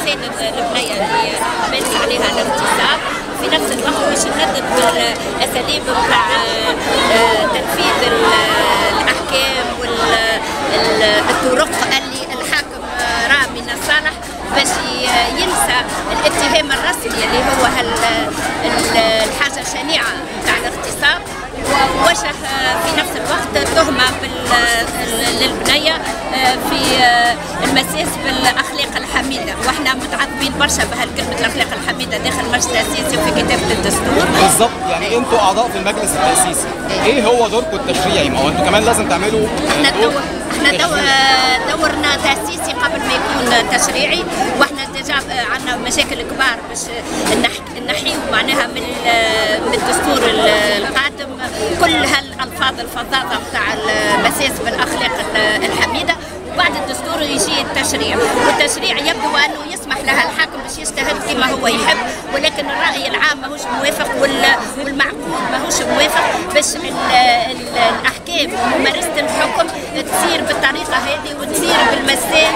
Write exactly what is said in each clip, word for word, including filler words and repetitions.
مكان البنيه اللي مارس عليها الاغتصاب، في نفس الوقت باش نردد بالاساليب نتاع تنفيذ الاحكام والطرق اللي الحاكم راه من الصالح باش ينسى الاتهام الرسمي اللي هو الحاجه الشنيعه نتاع الاغتصاب، ووجه في نفس الوقت تهمه للبنيه في المساس بالاخلاق الحميده، واحنا متعاطفين برشا بهالكلمه الاخلاق الحميده داخل المجلس التاسيسي وفي كتابه الدستور. بالضبط، يعني انتوا اعضاء في المجلس التاسيسي، ايه هو دوركم التشريعي؟ ما هو انتوا كمان لازم تعملوا احنا دور احنا دور دورنا تاسيسي قبل ما يكون تشريعي، واحنا ديجا عندنا مشاكل كبار باش نحيو معناها من من الدستور القادم كل هالالفاظ الفظاظه نتاع المساس بالاخلاق الحميده، وبعد الدستور يجي التشريع، والتشريع يبدو انه يسمح لها الحاكم باش يجتهد كما هو يحب، ولكن الراي العام ماهوش موافق والمعقول ماهوش موافق باش الاحكام وممارسه الحكم تصير بالطريقه هذه وتصير بالمساء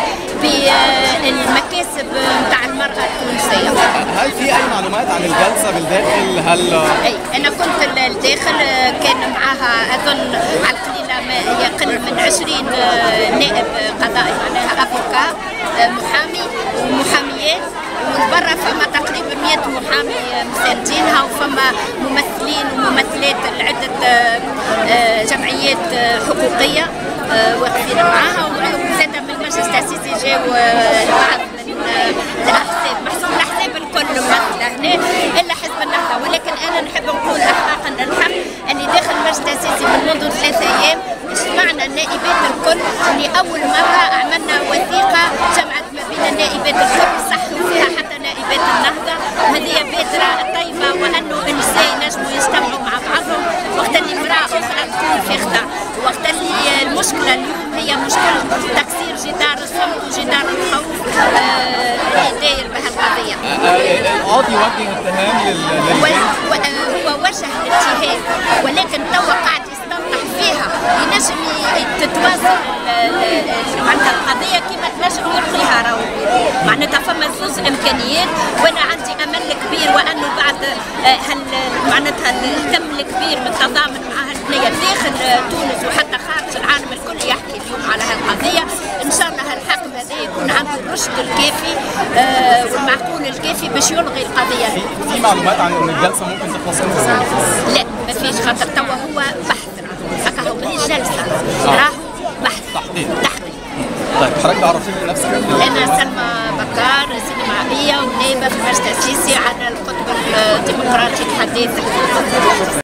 بالمكاسب نتاع المراه التونسيه. هل في اي معلومات عن الجلسه بالداخل؟ هل اي انا كنت الداخل كان معها اظن على القليله ما يقل من عشرين نائب قضائي معناها افوكا محامي ومحاميات، ومن برا فما تقريبا مئة محامي مساندينها، وفما ممثلين وممثلات لعده جمعيات حقوقيه واقفين معاها، وزاد من المجلس التاسيسي جاو بعض من الاحزاب، محسوب الاحزاب الكل ممثله هنا الا حزب النهضه، ولكن انا نحب نقول احقاقا الحق اللي داخل المجلس التاسيسي من منذ ثلاثة ايام اجتمعنا النائبات الكل، اللي اول مره عملنا وثيقه جمعت ما بين النائبات الكل صحوا فيها حتى نائبات النهضه، وهذه بادره طيبه، وانه النساء ينجموا يجتمعوا مع بعضهم وقت اللي امراه اخرى تكون في خطا، وقت اللي المشكله اليوم هي مشكله تكسير جدار الصمت وجدار الخوف اللي داير بهالقضيه. القاضي وجه اتهام لل هو وجه اتهام، ولكن توا قاعد يستنطح فيها، ينجم تتوازن معناتها القضيه كما تنجم يلقيها راهو، معناتها فما زوز امكانيات، وانا عندي امل كبير وانه بعد هال معناتها الكم الكبير من التضامن مع هالبنيه داخل تونس وحتى خارج العالم الكل يحكي اليوم على هالقضيه، ان شاء الله الحاكم هذا يكون عنده الرشد الكافي آه والمعقول الكافي باش يلغي القضيه. في معلومات عن ان الجلسه ممكن تخلص امتى؟ لا ما فيش، خاطر توا هو بحث، هكا هو ماهيش جلسه، راهو بحث تحقيق. تحقيق. طيب حضرتك تعرفين نفسك؟ انا سلمى بكار سينمائيه ونائبه في المجلس التاسيسي على القطب الديمقراطي الحديث.